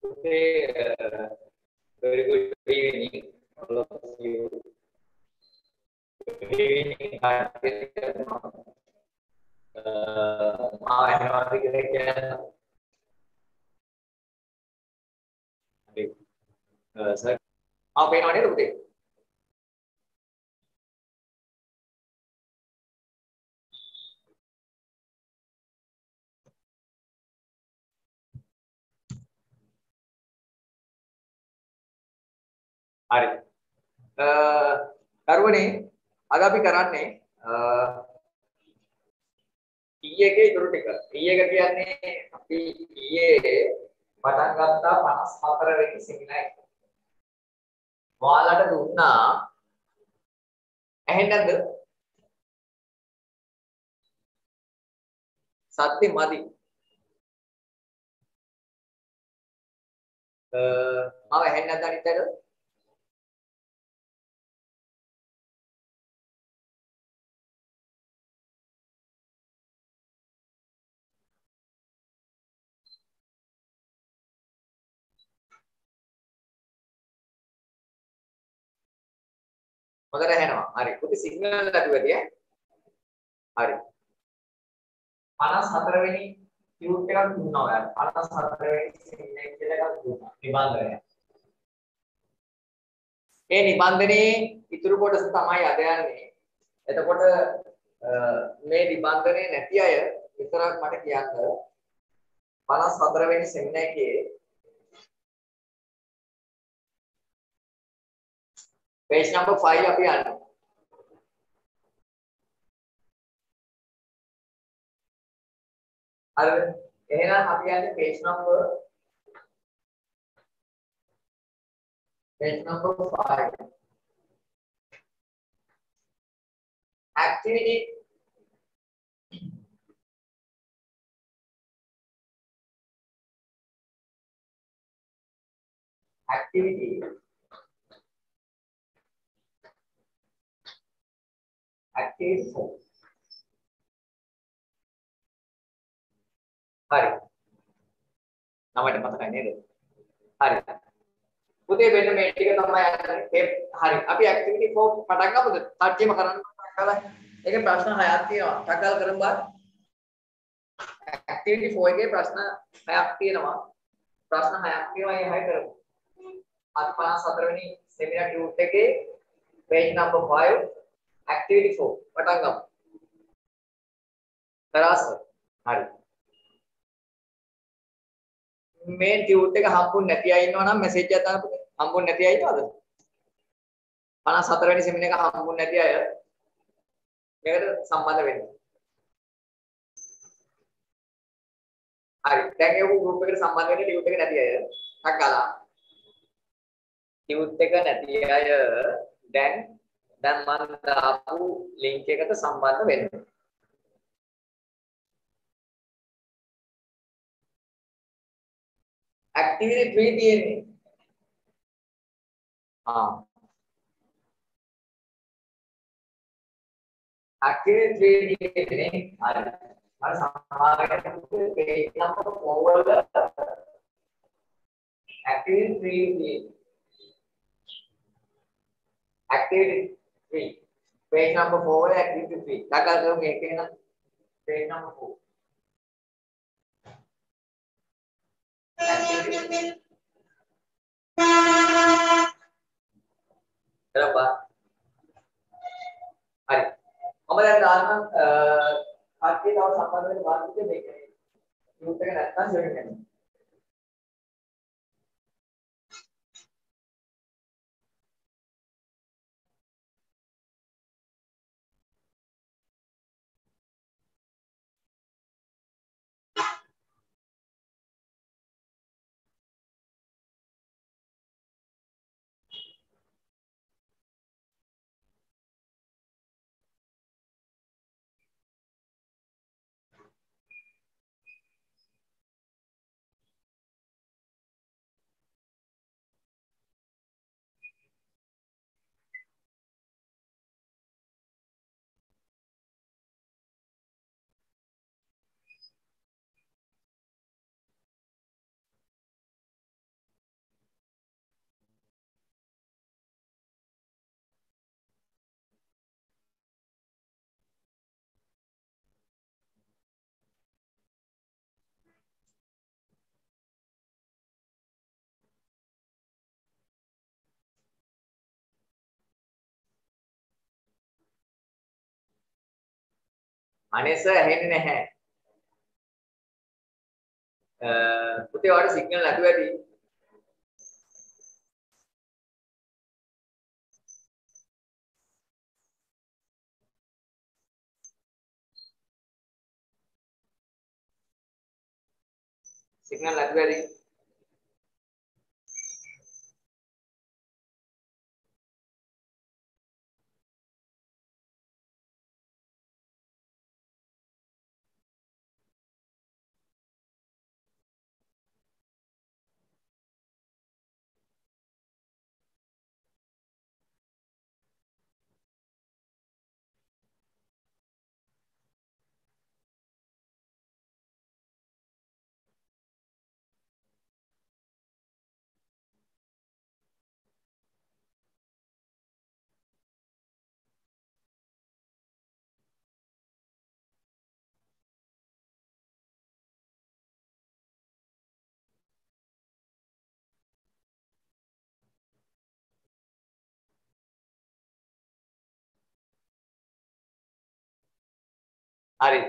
Okay, very good evening, all of you. Good evening, sir. आप पेन ऑन है හරි. කරුවනේ අද අපි කරන්නේ ඊයේ එකේ ඉතුරු ටික. ඊයේ එක කියන්නේ අපි ඊයේ පටන් ගත්තා 54 වෙනි සෙමිනාර් එක. ඔයාලට දුන්නා ඇහෙන්නේ නැද්ද? සත්‍ය මදි. මම ඇහෙන්නේ නැද්ද අනිත් අයට? හොඳට ඇහෙනවා. හරි. පුතේ සිග්නල් නැතුවදී ඈ. හරි. 54 වෙනි ටියුට් එකක් දුන්නා ඔයාලට. 54 වෙනි සෙමිනාර් කියලා එකක් දුන්නා. නිබන්ධනය. ඒ නිබන්ධනයේ ඉතුරු කොටස තමයි අද යන්නේ. එතකොට මේ නිබන්ධනය නැති අය විතරක් මට කියන්න 54 වෙනි සෙමිනාර් එකේ page number 5 අපි යන්නේ. හරිද? එහෙනම් අපි යන්නේ page number 5. Activity activity 4. හරි. නමයට මතකයි නේද? හරි. පුතේ වෙන මේ ටික තමයි යන්නේ. හරි. අපි activity 4 පටන් ගමුද? කට්ටියම කරන්න කරලා. ඒකේ ප්‍රශ්න 6ක් තියෙනවා. ටකල් කරමු බා. activity 4 එකේ ප්‍රශ්න 6ක් තියෙනවා. ප්‍රශ්න 6ක් තියෙනවා. ඒ 6 කරමු. අද 54 වෙනි සෙමිනාර් ටියුට් එකේ page number 5 activity 4 පටන් ගමු. තරස්. හරි. මේ ටියුට් එක හම්බුනේ නැති අය ඉන්නවා නම් මැසේජ් එකක් දාන්න පුතේ. හම්බුනේ නැති අය ඉන්නවද? 54 වෙනි සෙමිනාර් එක හම්බුනේ නැති අය මේකට සම්බන්ධ වෙන්න. හරි. දැන් ඒ ගෲප් එකට සම්බන්ධ වෙන්න ටියුට් එක නැති අය ටක්කලා. ටියුට් එක නැති අය දැන් මම දාපු link එකට සම්බන්ධ වෙන්න. activity 3 තියෙන්නේ. activity 3 තියෙන්නේ. හරි. මම සමාවෙන්න page number 4 වල activity 3 තියෙන්නේ. activity 3 page number 4 වල activity 3 දාගල් කරමු ඒකේ නම් page number 4 berapa hari මම දැන් දාන්න කට්ටිය තව සම්බන්ධ වෙන්න වාර්තිකය මේක ගෲප් එක නැත්තම් ජොයින් වෙන්න අනේ සර් ඇහෙන්නේ නැහැ. පුතේ ඔයාලට සිග්නල් නැතුව ඇති. සිග්නල් නැතුව ඇති. හරි.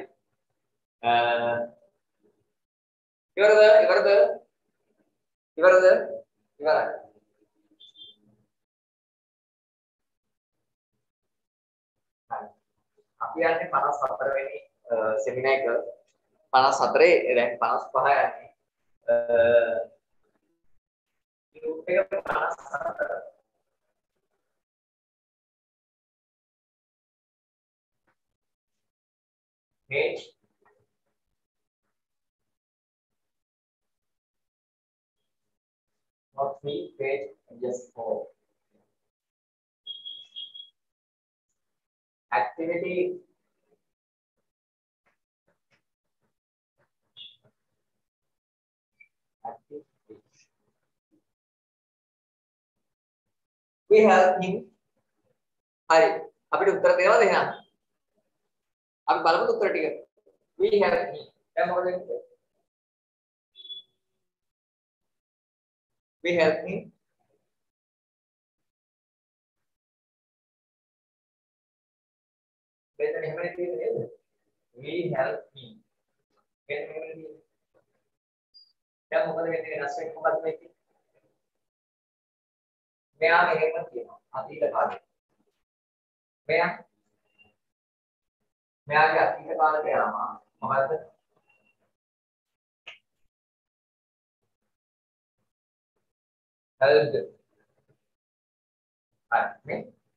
ඉවරද? ඉවරද? ඉවරද? ඉවරයි. අපි යන්නේ 54 වෙනි සෙමිනාර් එක 54 දැන් 55 යන්නේ ගෲප් එක 54 page not 3 page just 4 activity we help him හරි අපිට උත්තර දෙනවද එහෙනම් අපි බලමු උත්තර ටික we help him දැන් මොකද වෙන්නේ we help him මෙතන එහෙමනේ තියෙන්නේ නේද we help him මෙතන එහෙමනේ තියෙන්නේ දැන් මොකද වෙන්නේ වෙනස් වෙන්නේ මොකද වෙන්නේ මෙයා මෙහෙම කියනවා අතීත කාලේ මෙයාගේ අතීත කාලේ යනවා මොකද්ද helped හරි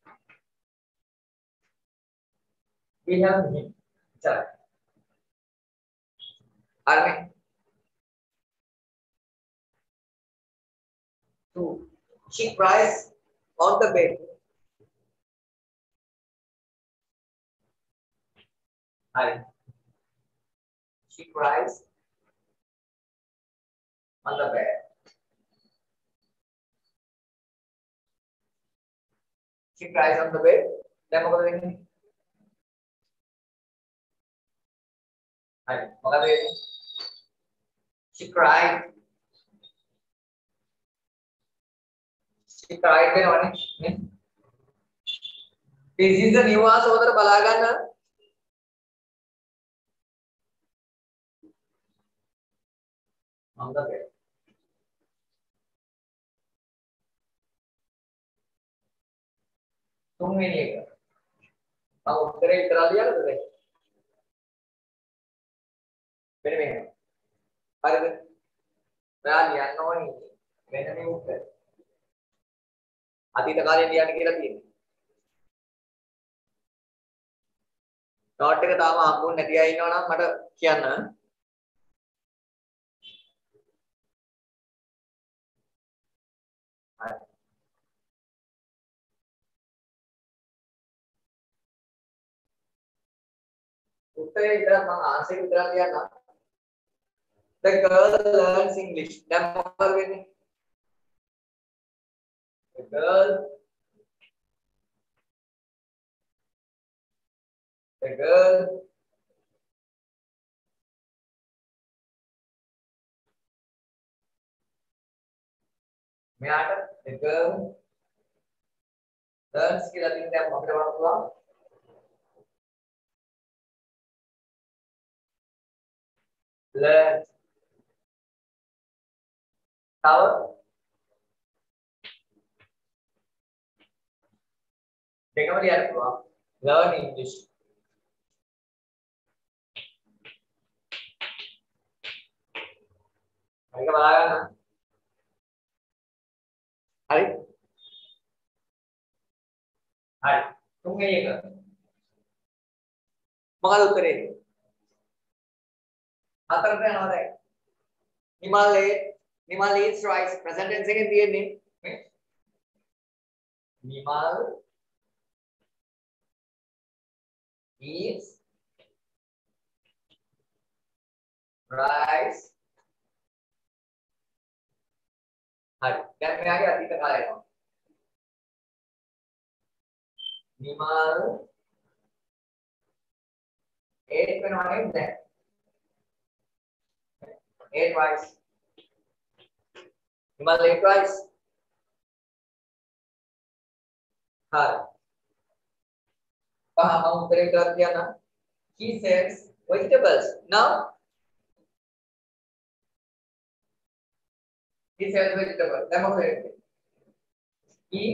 we help him चलो हरने two she cries on the bed Hari she cries on the bed she cries on the bed දැන් මොකද වෙන්නේ හරි මොකද වෙන්නේ she cried වෙනවනේ නේ this is the new answer උඩට බලා ගන්න on the bed තුන්වෙනි එක මම උත්තරේ විතරක් ලියන්නද දැන් මෙන්න මෙහෙම හරිද ඔයා ලියන්න ඕනේ මෙන්න මේ උත්තර අතීත කාලේ ලියන්න කියලා තියෙනවා නෝට් එක තාම හම්බුනේ නැති අය ඉන්නවා නම් මට කියන්න හරි උත්තරේ විතර මම ආන්සර් එක විතරක් ලියන්නම් the girl learns english දැන් මොකද වෙන්නේ the girl මෙයාට the girl learns කියලා තියෙන දැන් මොකද බලන්න පුළුවන් learn. තව දෙකම ලියන්න පුළුවන්. learn English. මේක බලා ගන්න. හරි. හරි. තුන්වෙනි එක. මොකද උත්තරේ? හතරට යනවා දැන්. Nimal eats rice. Present tense එකෙන් තියෙන්නේ. Nimal eats rice. හරි. දැන් මෙයාගේ අතීත කාලය එනවා. Nimal ate වෙනවා නේද දැන්? ate rice. Nimal ate rice. හරි. මම උත්තරේ කරලා කියන්න. He sells vegetables. Now he sells vegetables. දැන් මොකද වෙන්නේ? He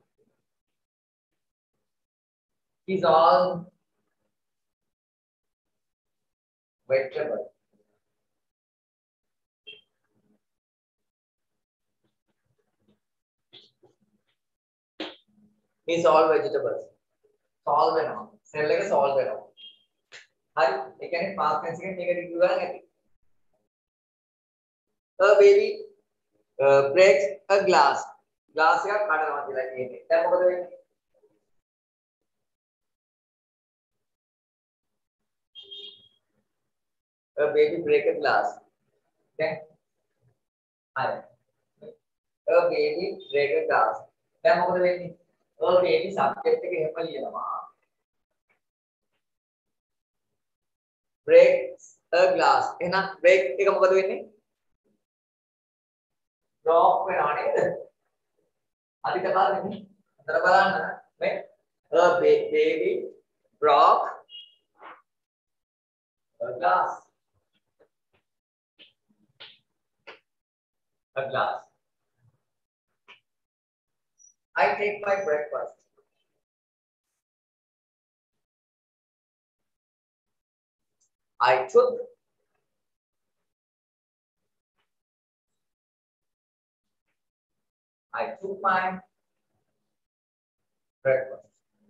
is all vegetable. He is all vegetables. Solve වෙනවා. cell එක solve වෙනවා. හරි. ඒ කියන්නේ past tense එකෙන් මේක රිව්‍යු කරන්න ඇති. A baby breaks a glass. glass එකක් කඩනවා කියලා කියන්නේ. දැන් මොකද වෙන්නේ? A baby break a glass. දැන් හරි. A baby break a glass. දැන් මොකද වෙන්නේ? A baby subject එක එහෙම ලියනවා. breaks a glass. එහෙනම් break එක මොකද වෙන්නේ? drop වෙනවා නේද? අධික කාලෙන්නේ. අතර බලන්න මේ a baby broke a glass. A glass. I take my breakfast. I took my breakfast.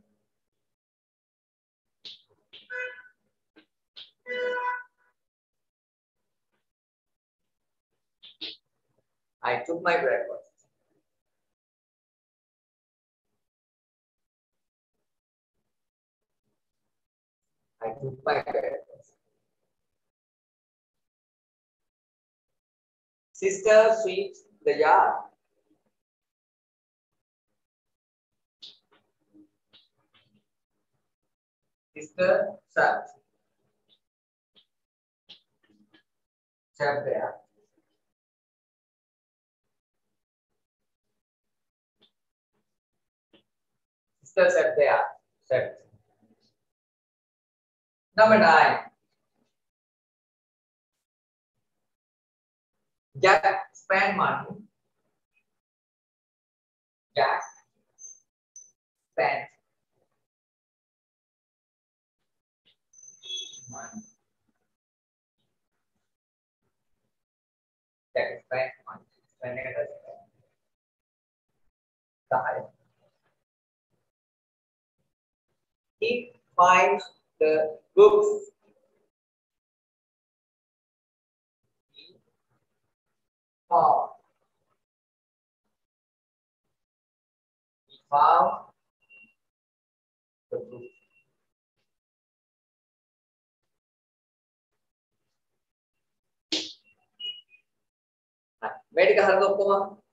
I took my breakfast. I took my breakfast. Sister sweeps the yard. Sister swept the yard. Sister swept the yard. Swept. Number 9. Jack spent money. Jack spent money. Jack spent money. Spending it as well. He finds the books. He found the book. මේක හරියට ඔක්කොම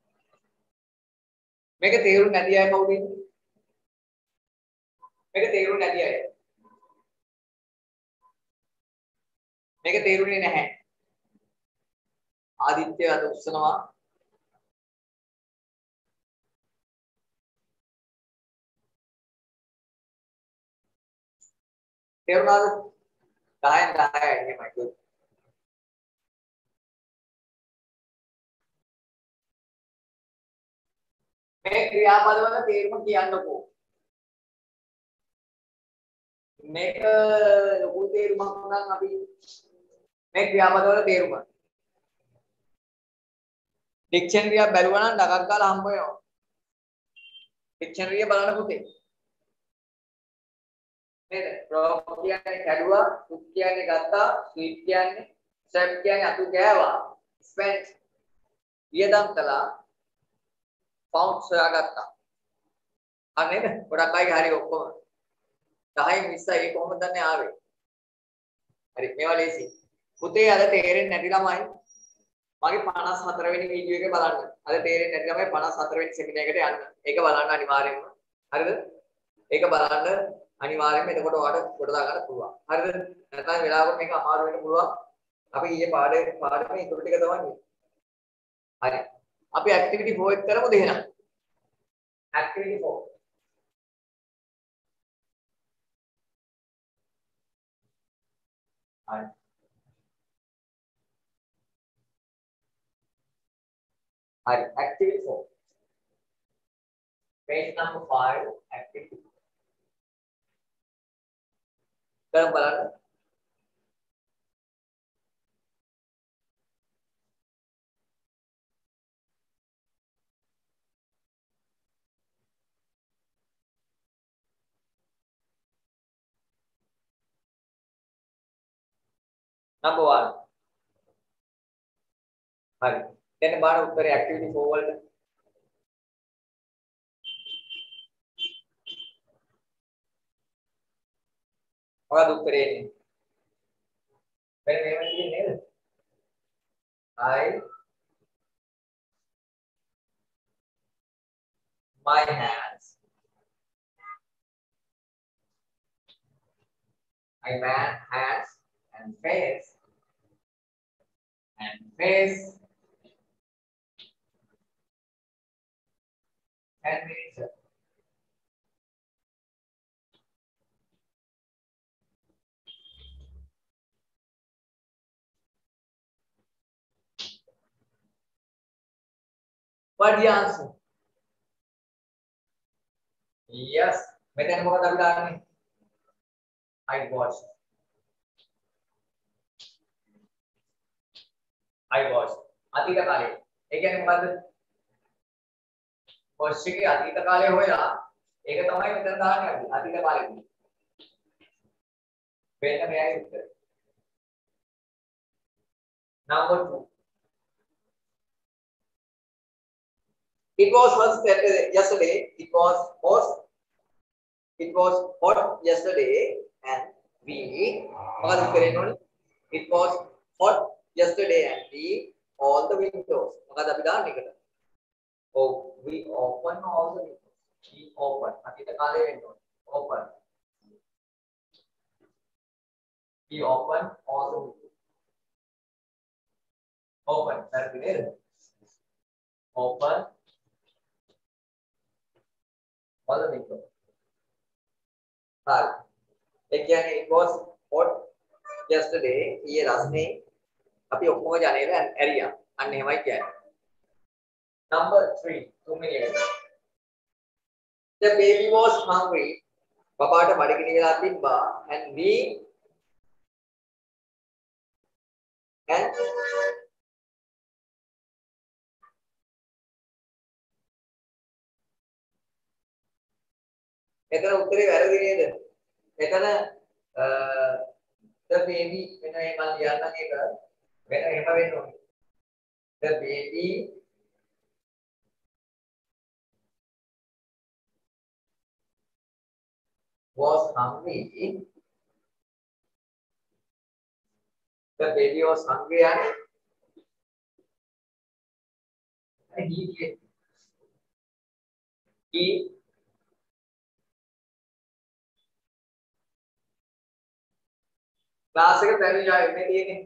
මේක තේරුම් නැති අය කවුද ඉන්නේ? මේක තේරුම් නැති අය. මේක තේරුනේ නැහැ. ආදිත්‍ය අද උස්සනවා. තේරුණාද? 10න් 10යි එහෙමයි. මේ ක්‍රියාපදවල තේරුම කියන්නකෝ. මේක ලොකු තේරුමක් නම් අපි මේ ක්‍රියාපදවල තේරුම. ඩික්ෂනරිය බැලුවා නම් ඩගක් ගාලා හම්බ වෙනවා. ඩික්ෂනරිය බලන්න පුතේ. නේද? රොක් කියන්නේ කැඩුවා, කුක් කියන්නේ ගත්තා, ස්වීට් කියන්නේ, ස්ටැප් කියන්නේ අතු ගෑවා, ස්පෙන්ට් වියදම් කළා, පවුන්ඩ්ස් හොයාගත්තා. හරි නේද? ගොඩක් අය හරි ඔක්කොම 10න් 20යි ඒ කොහොමද දන්නේ ආවේ? හරි මේවා ලේසි. පුතේ අද තේරෙන්නේ නැති ළමයි මගේ 54 වෙනි වීඩියෝ එක බලන්න. අද තේරෙන්නේ නැති ළමයි 54 වෙනි සෙමිනාර් එකට යන්න. ඒක බලන්න අනිවාර්යෙන්ම. හරිද? ඒක බලන්න අනිවාර්යෙන්ම එතකොට ඔයාලට කොට දාගන්න පුළුවන්. හරිද? නැත්නම් වෙලාවකට මේක අමාරු වෙන්න පුළුවන්. අපි ඊයේ පාඩමේ ඉතුරු ටික තමයි. හරි. අපි ඇක්ටිවිටි 4 එක කරමුද එහෙනම්? ඇක්ටිවිටි 4. හරි. හරි. ඇක්ටිවිටි 4. Page number 5 activity. කරමු බලන්න. Number 1. හරි. දැන් බලන්න උත්තරේ activity 4 වලට. මොකද උත්තරේ එන්නේ? මෙන්න මේව තියෙන්නේ නේද? my hands. My man hands and face and face 10 minutes. What the answer? Yes. මෙතන මොකද අපි දාන්නේ? I watched. I watched. අතීත කාලේ. ඒ කියන්නේ මොකද්ද? watch එකේ අතීත කාලේ හොයලා ඒක තමයි මෙතන දාන්නේ අපි. අතීත කාලේ. වෙන මෙයයි උත්තර. Number 2. It was yesterday. It was hot yesterday and we මොකද උත්තරේ එන්නේ? It was hot yesterday and we all the windows. මොකද අපි දාන්නේ එකට? Oh, we open all the windows. We open. අතීත කාලේ වෙන්නේ open. We open all the windows. Open. හරි නේද? Open all the windows. හරි. ඒ කියන්නේ it was hot yesterday. ඊයේ රස්නේ අපි ඔක්කොම ජනේල ඇරියා. අන්න එහෙමයි කියන්නේ. Number 3. 2 minutes. The baby was hungry. බබාට බඩගිනි වෙලා තිබ්බා and we and එතන උත්තරේ වැරදි නේද? එතන the baby වෙන මම ලියන්නම් ඒක වෙන එහෙම වෙන්න ඕනේ. The baby was hungry. The baby was hungry and he class එක පැමිණි ආවේ මේ තියෙන්නේ.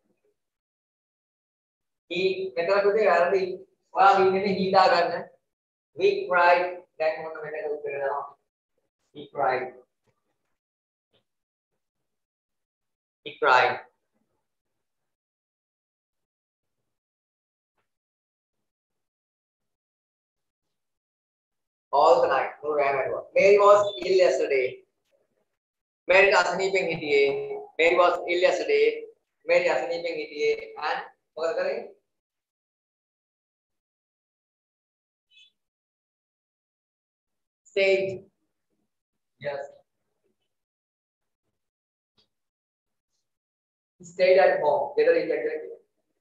he මෙතන පුතේ වැරදි. ඔයා ඉන්නේ he දා ගන්න. We cried. දැන් මොකද මෙතන උත්තර දානවා. He cried. He cried. all the night. Mary was ill yesterday. Mary was sleeping here. Mary was ill yesterday. Mary was sleeping here. And what करें? Stayed. Yes. He stayed at home. Whether he exactly.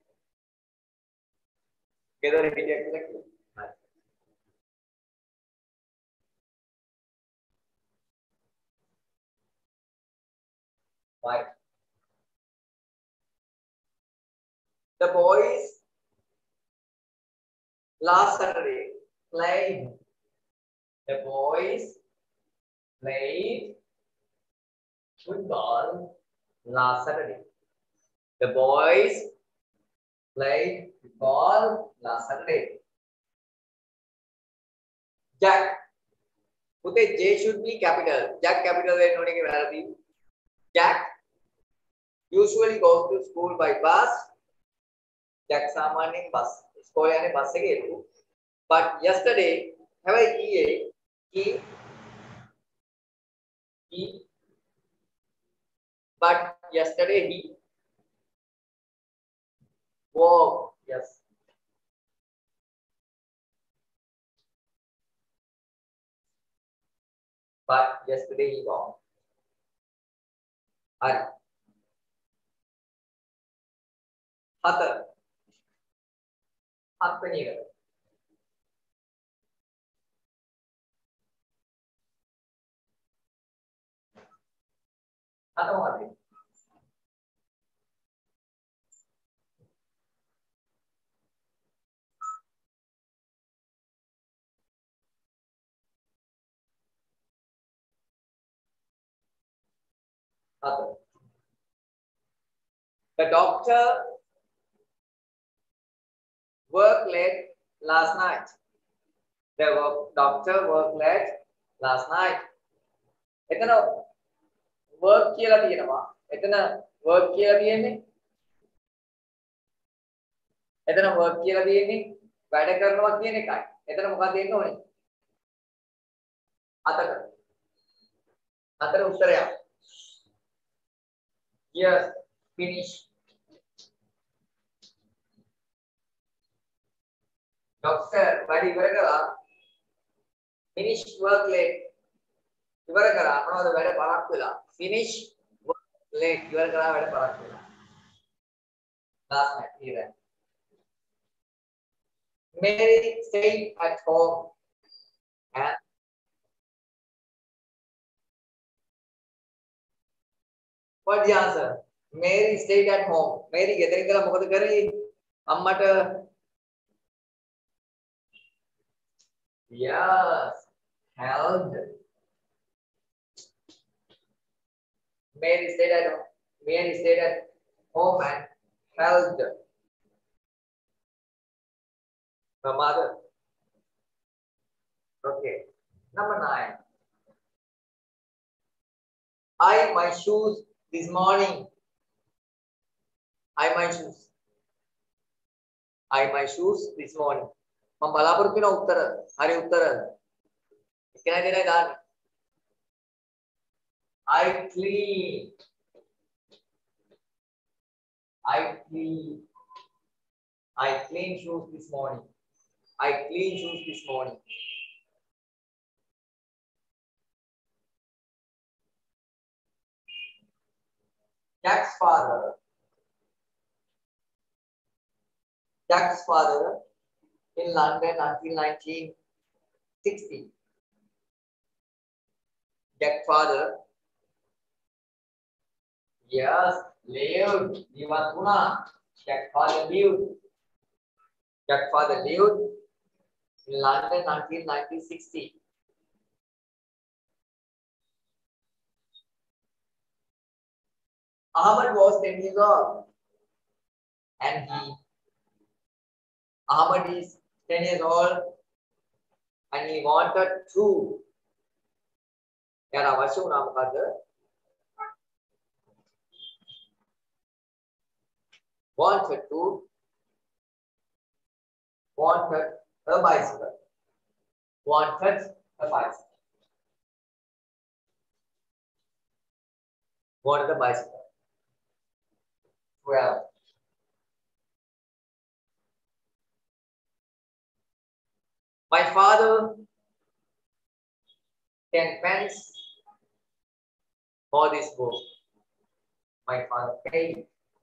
Whether he exactly. Right. The boys last Saturday played. The boys played football last Saturday. The boys played football last Saturday. Jack. Puthe J should be capital. Jack capital है नोने के वाला Jack usually goes to school by bus. Jack सामान्य bus. School याने bus से गए. But yesterday, have I he. But yesterday he walked. Yes. But yesterday he walked. And Hatha. Hatha. Hatha. Hatha. The doctor worked late last night. The doctor worked late last night. එතන work කියලා තියෙනවා. එතන work කියලා තියෙන්නේ. එතන work කියලා තියෙන්නේ වැඩ කරනවා කියන එකයි. එතන මොකක්ද දෙන්න ඕනේ? අතක. අතර උත්තරයක්. Yes, finish. Doctor, වැඩ ඉවර කරා. Finish work late. ඉවර කරා. මොනවද වැඩ පරක් වෙලා. Finish work late. ඉවර කරා වැඩ පරක් වෙලා. Last night here. Mary stayed at home and what's the answer? Mary stayed at home. Mary ගෙදර ඉඳලා මොකද කරේ? අම්මට yes, helped. Mary stayed at home and helped her mother. Okay. Number 9. I my shoes this morning. I my shoes. I my shoes this morning. මම බලාපොරොත්තු වෙන උත්තර. හරි උත්තර. එකයි දෙනයි දාන්න. I clean. I clean shoes this morning. I clean shoes this morning. Jack's father in London until 1960. Jack's father, yes, lived. Jack's father lived in London until 1960. Ahmed was 10 years old, and Ahmed is 10 years old, and he wanted to. यार आवश्यक नाम का wanted a bicycle. Wanted The bicycle. What is the bicycle? 12. My father 10 pence for this book. My father paid.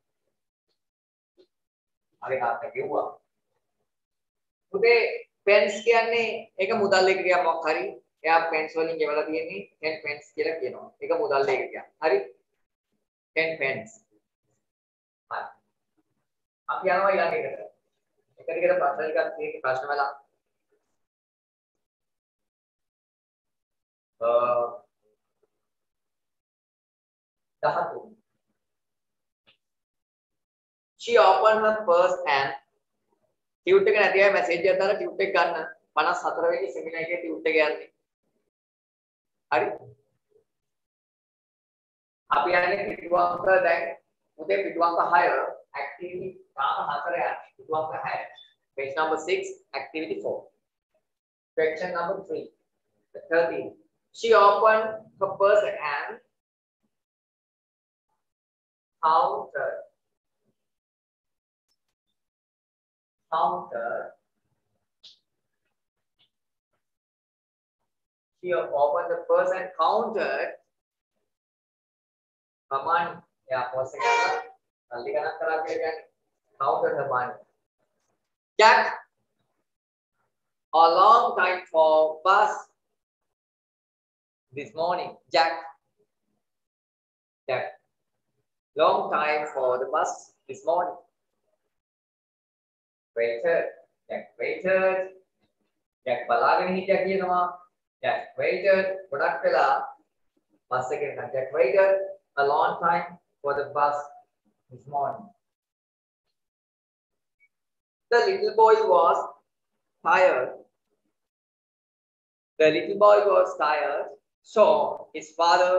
अरे हाथ में क्यों हुआ? मुझे पेन्स क्या नहीं एक मुदाल लेके गया मौखारी या पेन्स वाली के वाला दिए नहीं 10 पेन्स के लगे ना एक मुदाल लेके गया हरी 10 पेन्स हाँ आप यहाँ वाला नहीं करते एक करके तो पार्सल का एक पार्सल वाला Dahatu. She opened her purse and ट्यूट के नदिया मैसेज देता है ट्यूट करना 50-17 की सेमिनार के ट्यूट गया नहीं अरे आप यानी पिटवांग का दें उधर पिटवांग का हायर एक्टिविटी कहाँ हाथ रहे हैं पिटवांग का हायर page number 6 activity 4 question number 3 13 she opened her purse and counted she opened the purse and counted command या पहुंच सकेगा जल्दी का नाम करा के counted her money Jack a long time for bus this morning Jack long time for the bus this morning waited Jack balagan नहीं Jack ये nama Jack waited product pela bus second Jack waited a long time for the bus this morning the little boy was tired so his father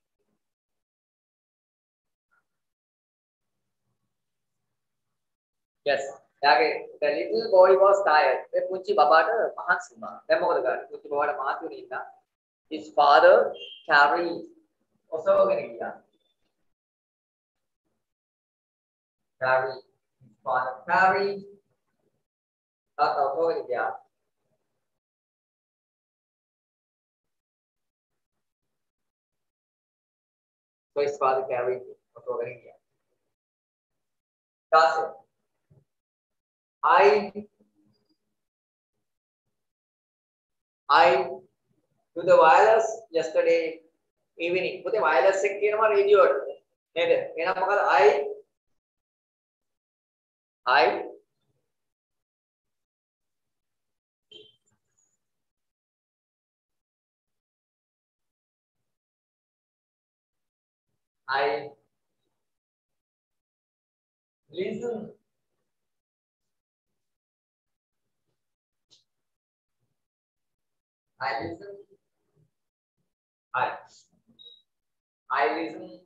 yes the little boy was tired ඒ පුංචි බබාට මහන්සි වුණා දැන් මොකද කරන්නේ පුංචි බබාට මහන්සි වෙන ඉන්න his father carried ඔසවගෙන ගියා carried his father carried තාත්තා ඔසවගෙන ගියා so his father carried ඔසවගෙන ගියා that's it I to the wireless yesterday evening. पुते wireless से क्या ना radio नहीं दे ये ना मगर I listen. I listen. I listen.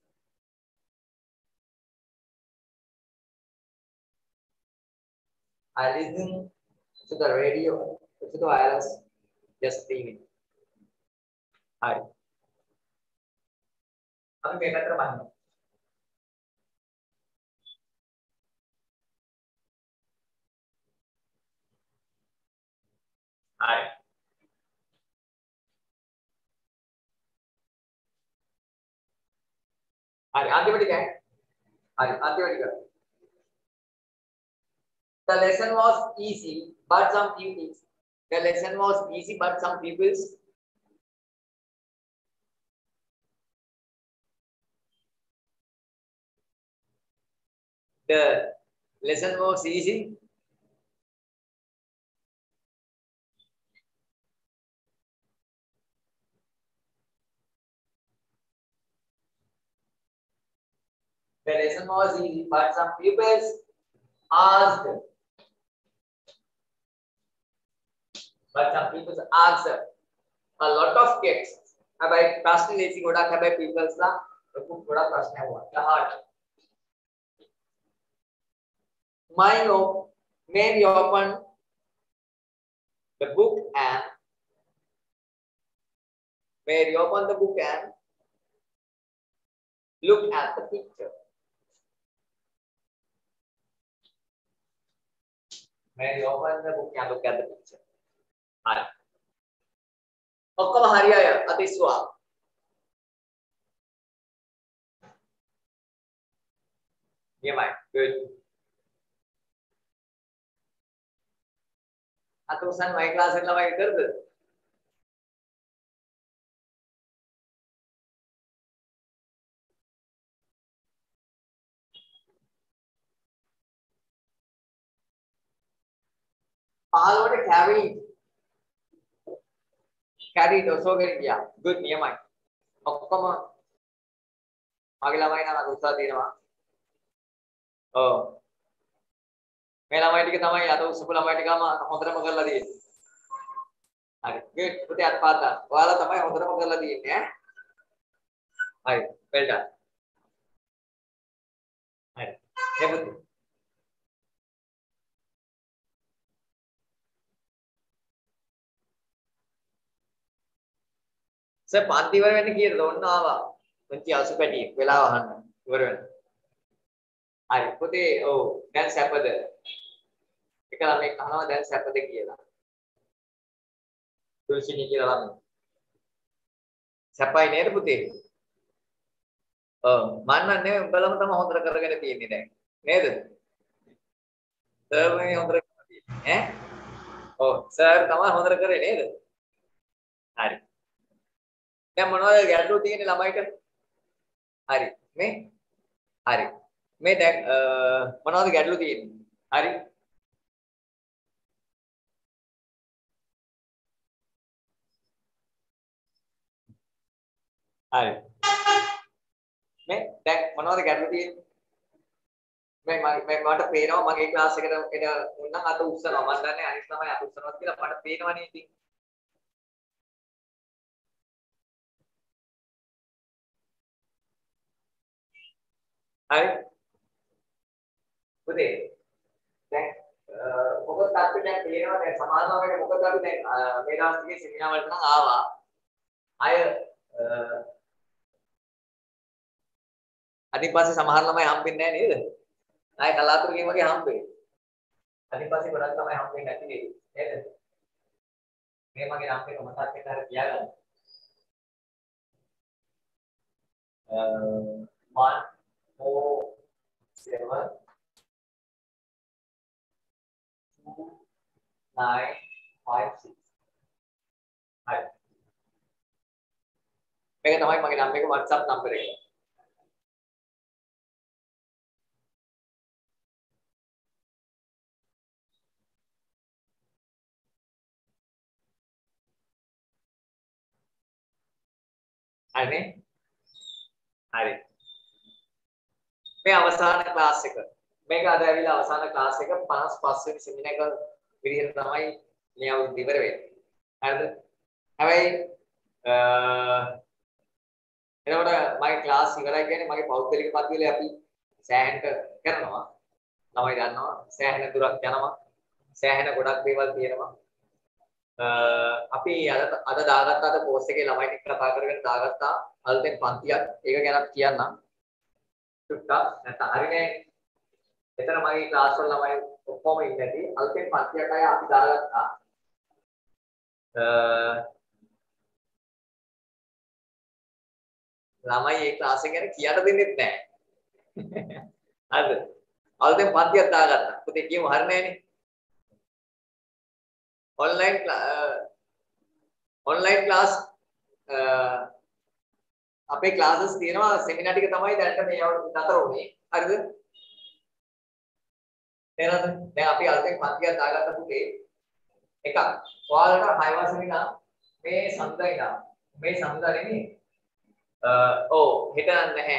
I listen to the radio, to the wireless, just TV. Hi. अब मेरा तरफ Hi. आगे बढ़ी क्या आगे बढ़ी क्या The lesson was easy, but some pupils. The lesson was easy, but some pupils. The lesson was easy. The lesson was easy, but some pupils asked. But some people asked a lot of kids. अब एक प्रश्न लेसी गोड़ा था भाई peoples ला तो कुछ थोड़ा प्रश्न हुआ क्या हार्ट may we open the book and May you open the book and look at the picture. May you open the book and look at the picture. Hi. ඔක්කොම හරි අය අතිස්වා. Niemai. Good. අතුසන් my class එකේ ළමයි කරද? පාලවට carry දොසෝගෙන ගියා. good නියමයි. ඔක්කොම මගේ ළමයි නම් අද උත්සාහ දෙනවා. ඔව්. මේ ළමයි ටික තමයි අද උසපු ළමයි ටිකම හොඳටම කරලා තියෙන්නේ. හරි. good. පුතේ අත්පාත ගන්න. ඔයාලා තමයි හොඳටම කරලා තියෙන්නේ ඈ. හරි. well done. හරි. ඒ පුතේ. සර් පන්ති ඉවර වෙන්න කීයද? ඔන්න ආවා. පුංචි අසුපැටි වෙලාව අහන්න. ඉවර වෙන්න. හරි. පුතේ ඔව් දැන් සැපද? එක ළමෙක් අහනවා දැන් සැපද කියලා. තුල්සිනි කියලා ළමයි. සැපයි නේද පුතේ? ඔව් මන්න නෙවෙයි උඹලම තමයි හොඳට කරගෙන තියෙන්නේ දැන්. නේද? සර් මේ හොඳට කරලා තියෙන්නේ ඈ? ඔව් සර් තමයි හොඳට කරේ නේද? හරි. දැන් මොනවද ගැටලු තියෙන්නේ ළමයිට? හරි. මේ හරි. මේ දැන් මොනවද ගැටලු තියෙන්නේ? හරි. හරි. මේ දැන් මොනවද ගැටලු තියෙන්නේ? මට පේනවා මගේ ක්ලාස් එකට එන උන්නම් අත උස්සනවා. මම දන්නේ අනිත් ළමයි අත උස්සනවා කියලා මට පේනවනේ ඉතින්. හරි. පුතේ දැන් මොකද අපිට දැන් පේනවා දැන් සමාජාවකට මොකද අපි දැන් මේ දවස්වලේ සෙමිනාර් වලට නම් ආවා. අය අනිත් පස්සේ සමහර ළමයි හම්බෙන්නේ නැහැ නේද? ආයේ කලාතුරකින් වගේ හම්බෙන්නේ. අනිත් පස්සේ ගොඩක් ළමයි හම්බෙන්නේ නැති නේද? මේ මගේ නම් එක මතක් කරලා තියාගන්න. 1 4 7 2 9 5 6 හරි. මේක තමයි මගේ නම් එක WhatsApp නම්බර එක. හරිනේ? හරි. මේ අවසාන ක්ලාස් එක. මේක අද ඇවිල්ලා අවසාන ක්ලාස් එක 55 වෙනි සෙමිනාර් එක විදිහට තමයි මේ අවුරුද්ද ඉවර වෙන්නේ. හරිද? හැබැයි එතකොට මගේ ක්ලාස් ඉවරයි කියන්නේ මගේ පෞද්ගලික පද්ධතිය අපි සෑහෙනට කරනවා. ළමයි දන්නවා සෑහෙන දුරක් යනවා. සෑහෙන ගොඩක් දේවල් තියෙනවා. අපි අද දාගත්ත අද කෝස් එකේ ළමයි ටික කතා කරගෙන දාගත්තා අලුතෙන් පන්තියක්. ඒක ගැනත් කියන්නම්. ටුක්ටා නැත්නම් හරිනේ. එතන මගේ ක්ලාස් වල ළමයි ඔක්කොම ඉන්නේ නැති අලුතෙන් පන්තියක් අය අපි දාගත්තා. ළමයි ඒ ක්ලාස් එක ගැන කියන්න දෙන්නෙත් නැහැ. හරිද? අලුතෙන් පන්තියක් දාගත්තා. පුතේ කියමු හරිනේනේ. online class අපේ classes තියෙනවා seminar ටික තමයි දැන්ට මේ නතර වුනේ. හරිද? තේරෙනවද? දැන් අපි අලුතෙන් පන්තියක් දාගත්ත පුතේ එකක්. ඔයාලට 6 වසරේ ඉඳන් මේ සඳුදා ඉඳන් මේ සඳුදා නෙමෙයි ඔව් හෙට නැහැ.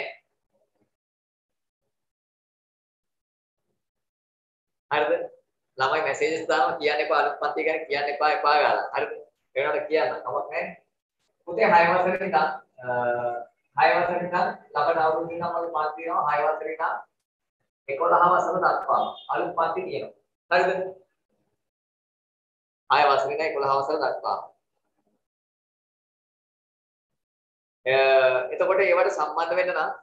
හරිද? ළමයි මැසේජස් දානවා කියන්න එපා අලුත් පන්තිය ගැන කියන්න එපා ගාලා. හරිද? ඒකට කියන්න කමක් නැහැ. පුතේ 6 වසරේ ඉඳන් 6 වසරේ ඉඳන් ළමයි අවුරුදු ඉඳන් මම පාස් දිනවා 6 වසරේ ඉඳන් 11 වසර දක්වා අලුත් පන්ති තියෙනවා. හරිද? 6 වසරේ ඉඳන් 11 වසර දක්වා. එතකොට ඒවට සම්බන්ධ වෙන්න නම්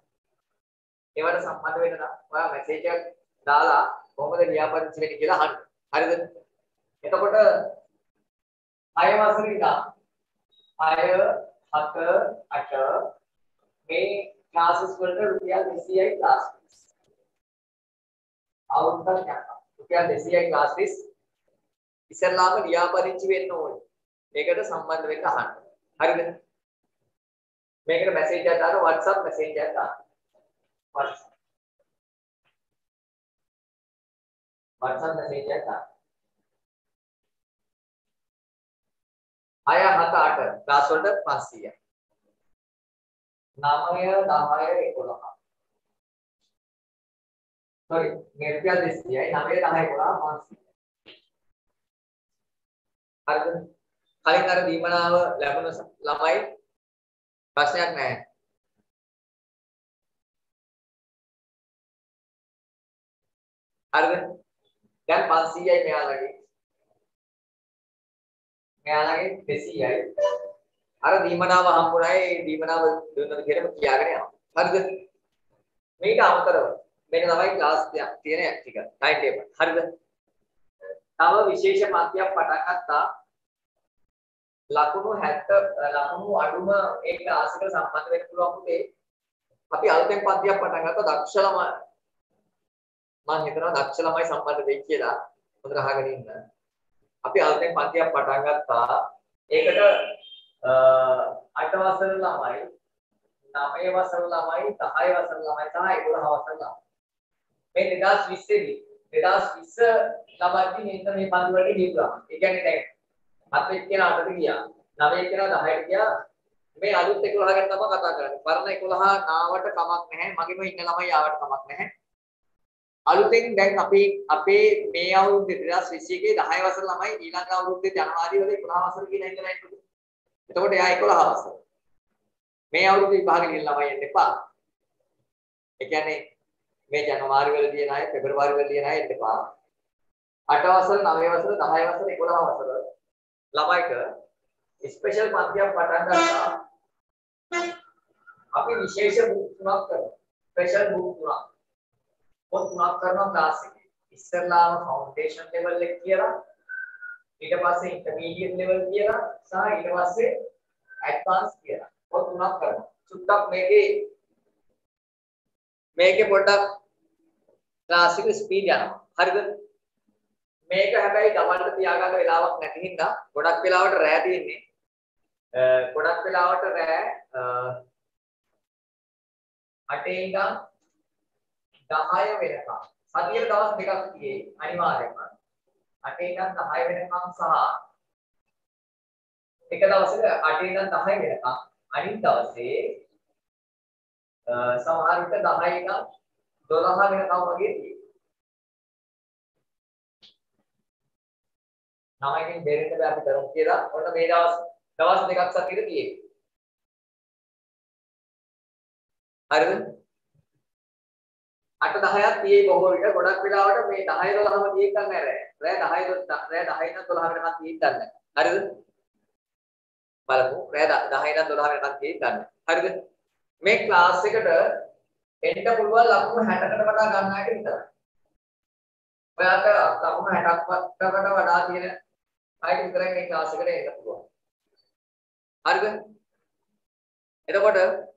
ඔයා මැසේජ් එකක් දාලා කොහොමද ලියාපදිංචි වෙන්නේ කියලා අහන්න. හරිද? එතකොට 6 වසරේ ඉඳන් 6 7 8 මේ ක්ලාසස් වලට රුපියල් 200යි ක්ලාස් ෆීස්. අවුරුද්දක් යනවා. රුපියල් 200යි ක්ලාස් ෆීස්. ඉස්සෙල්ලාම ලියාපදිංචි වෙන්න ඕනේ. මේකට සම්බන්ධ වෙන්න අහන්න. හරිද? මේකට මැසේජ් එකක් දාන්න WhatsApp මැසේජ් එකක් දාන්න. WhatsApp මැසේජ් එකක් දාන්න. 6 7 8 ක්ලාස් වලට 500යි. 9 10 11. sorry මේ රුපියල් 200යි 9 10 11 500. හරිද? කලින් අර දීමනාව ලැබුණ ළමයි ප්‍රශ්නයක් නැහැ. හරිද? දැන් 500යි මෙයාලගේ. මෙයාලගේ 200යි. අර දීමනාව හම්බුනායි ඒ දීමනාව දුන්නද කියලා කියාගෙන යනවා. හරිද? මේක අමතරව මේක තමයි ක්ලාස් තියෙන ටික ටයිම් ටේබල්. හරිද? තව විශේෂ පන්තියක් පටන් ගත්තා. ලකුණු 70 ලකුණු අඩුම ඒ ක්ලාස් එකට සම්බන්ධ වෙන්න පුළුවන් පුතේ. අපි අලුතෙන් පන්තියක් පටන් ගත්තා දක්ෂ ළමයි. මම හිතනවා දක්ෂ ළමයි සම්බන්ධ වෙයි කියලා. හොඳට අහගෙන ඉන්න. අපි අලුතෙන් පන්තියක් පටන් ගත්තා. ඒකට 8 වසර ළමයි 9 වසර ළමයි 10 වසර ළමයි සහ 11 වසර ළමයි. මේ 2020 ළමයි මෙන්න මේ පන්ති වලට ගිහුවා. ඒ කියන්නේ දැන් 7 එක්කෙනා 8ට ගියා. 9 එක්කෙනා 10ට ගියා. මේ අලුත් 11 ගැන තමයි කතා කරන්නේ. පරණ 11 නාවට කමක් නැහැ. මගේම ඉන්න ළමයි ආවට කමක් නැහැ. අලුතෙන් දැන් අපේ මේ අවුරුද්දේ 2021 10 වසර ළමයි ඊළඟ අවුරුද්දේ ජනවාරි වල 11 වසර කියලා ඉඳලා ඉන්නකොට. එතකොට එයා 11 වසර. මේ අවුරුද්දේ විභාගෙ ඉන්න ළමයි එන්න එපා. ඒ කියන්නේ මේ ජනවාරි වල දින අය පෙබරවාරි වල දින අය එන්න එපා. 8 වසර 9 වසර 10 වසර 11 වසර ළමයිට ස්පෙෂල් පන්තියක් පටන් ගන්නවා. අපි විශේෂ බුක් තුනක් කරනවා. ස්පෙෂල් බුක් තුනක්. පොත් තුනක් කරනවා ක්ලාස් එකේ. ඉස්සරලාම ෆවුන්ඩේෂන් ලෙවල් එක කියලා, ඊට පස්සේ ඉන්ටර්මීඩියට් ලෙවල් කියලා, සහ ඊට පස්සේ ඇඩ්වාන්ස් කියලා. පොත් තුනක් කරනවා. සුට්ටක් මේකේ පොඩ්ඩක් ක්ලාස් එක ස්පීඩ් යනවා. හරිද? මේක හැබැයි ගමන්ට තියාගන්න වෙලාවක් නැති හින්දා ගොඩක් වෙලාවට රෑ තියෙන්නේ. ගොඩක් වෙලාවට රෑ 8 ඉඳන් 10 වෙනකම්. සතියේ දවස් දෙකක් තියෙයි අනිවාර්යයෙන්ම. 8 ඉඳන් 10 වෙනකම් සහ එක දවසක 8 ඉඳන් 10 වෙනකම්. අනිත් දවසේ සමහර විට 10 ඉඳන් 12 වෙනකම් වගේ තියෙයි. 9කින් දෙරෙන්න බෑ අපි කරමු කියලා. ඔන්න මේ දවස් දෙකක් සතියේ තියෙයි. හරිද? 8 10ක් තියෙයි බොහෝ විට. ගොඩක් වෙලාවට මේ 10 12ම තියෙන්න නැහැ රෑ 10 ඉඳන් 12 වෙනකම් තියෙන්න නැහැ. හරිද? බලමු රෑ 10 ඉඳන් 12 වෙනකම් තියෙන්න නැහැ. හරිද? මේ ක්ලාස් එකට එන්න පුළුවන් ලකුණු 60කට වඩා ගන්න අයට විතරයි. ඔයාට ලකුණු 60කට වඩා තියෙන අයට විතරයි මේ ක්ලාස් එකට එන්න පුළුවන්. හරිද? එතකොට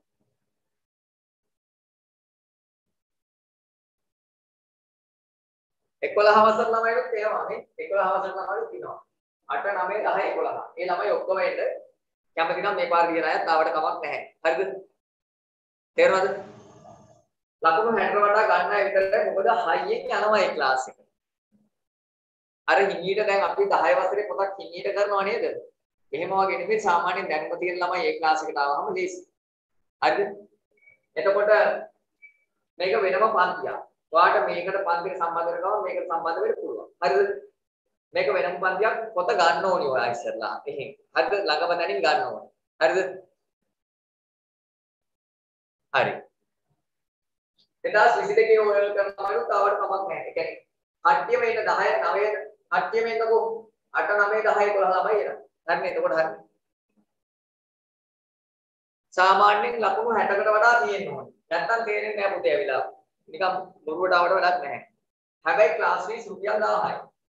11 වසර ළමයිලුත් එනවා නේ. 11 වසර ළමයිලුත් ඉන්නවා. 8 9 10 11. මේ ළමයි ඔක්කොම එන්න කැමති නම් මේ පාර ගියන අයත් ආවට කමක් නැහැ. හරිද? තේරුණාද? ලකුණු 60ට වඩා ගන්න අය විතරයි. මොකද හයියෙන් යනවා මේ ක්ලාස් එක. අර හිමීට දැන් අපි 10 වසරේ පොතක් හිමීට කරනවා නේද? එහෙම වගේ නෙමෙයි සාමාන්‍යයෙන් දැනුම තියෙන ළමයි මේ ක්ලාස් එකට ආවම ලේසි. හරිද? එතකොට මේක වෙනම පන්තියක්. ඔයාට මේකට පන්තියට සම්බන්ධ වෙනවා මේකට සම්බන්ධ වෙන්න පුළුවන්. හරිද? මේක වෙනම පන්තියක් පොත ගන්න ඕනි ඔයා ඉස්සෙල්ලා. එහෙන්. හරිද? ළඟම තැනින් ගන්න ඕනේ. හරිද? හරි. 2022 ඔයල් කරනවා වල තාවට කමක් නැහැ. ඒ කියන්නේ කට්ටිය මේක 10 9 කට්ටිය මේකකෝ 8 9 10 11 ළමයි එනවා. හරිනේ? එතකොට හරි. සාමාන්‍යයෙන් ලකුණු 60කට වඩා තියෙන්න ඕනේ. නැත්තම් තේරෙන්නේ නැහැ පුතේ ඇවිල්ලා. නිකන් බොරුවට ආවට වැඩක් නැහැ. හැබැයි ක්ලාස් ෆීස් රුපියල් 1000යි.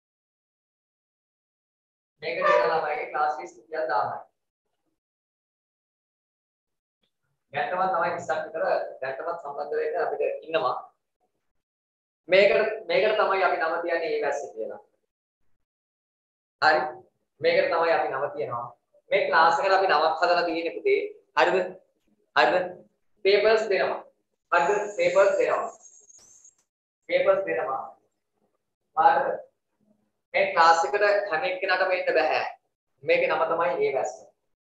මේක දෙන ළමයිගේ ක්ලාස් ෆීස් රුපියල් 1000යි. ගැටවත් තමයි 20ක් විතර ගැටවත් සම්බන්ධ වෙන්න අපිට ඉන්නවා. මේකට තමයි අපි නම තියන්නේ ඒ වැස්ස කියලා. හරි. මේකට තමයි අපි නම තියනවා. මේ ක්ලාස් එකට අපි නමක් හදලා තියෙන්නේ පුතේ. හරිද? හරිද? papers දෙනවා. හරිද? papers දෙනවා. papers දෙනවා. හරිද? මේ ක්ලාස් එකට හැම එක්කෙනාටම එන්න බෑ. මේකේ නම තමයි ඒ වැස්ස.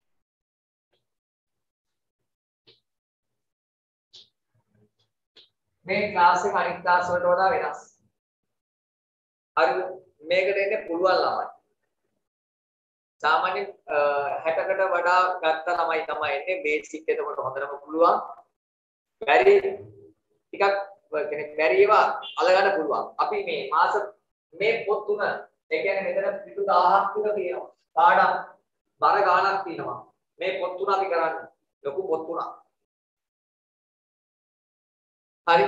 මේ ක්ලාස් එක අනිත් ක්ලාස් වලට වඩා වෙනස්. හරිද? මේකට එන්නේ පුළුවන් ළමයි. සාමාන්‍ය 60කට වඩා ගත්ත ළමයි තමයි එන්නේ බේසික් එතකොට හොඳටම පුළුවන්. බැරි ටිකක් කෙනෙක් බැරි ඒවා අල්ලගන්න පුළුවන්. අපි මේ මාස මේ පොත් තුන ඒ කියන්නේ මෙතන පිටු 1000ක් විතර තියෙනවා. පාඩම් බර ගාණක් තියෙනවා. මේ පොත් තුන අපි කරන්නේ. ලොකු පොත් තුනක්. හරි.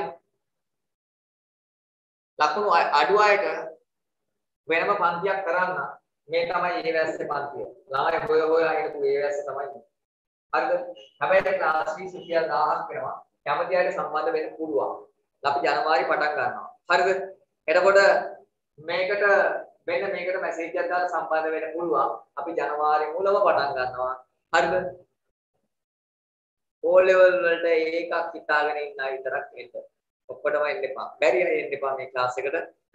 ලකුණු අඩු අයට වෙනම පන්තියක් කරන්න මේ තමයි ඒ වැස්සේ පන්තිය. ළමයි හොය හොයා හිටපු ඒ වැස්ස තමයි. හරිද? හැබැයි ක්ලාස් ෆීස් රුපියල් 1000ක් වෙනවා. කැමති අයට සම්බන්ධ වෙන්න පුළුවන්. අපි ජනවාරි පටන් ගන්නවා. හරිද? එතකොට මේකට මැසේජ් එකක් දාලා සම්බන්ධ වෙන්න පුළුවන්. අපි ජනවාරි මුලම පටන් ගන්නවා. හරිද? O level වලට ඒකක් හිතාගෙන ඉන්න අය විතරක් එන්න. ඔක්කොටම එන්න එපා. බැරි අය එන්න එපා මේ ක්ලාස් එකට.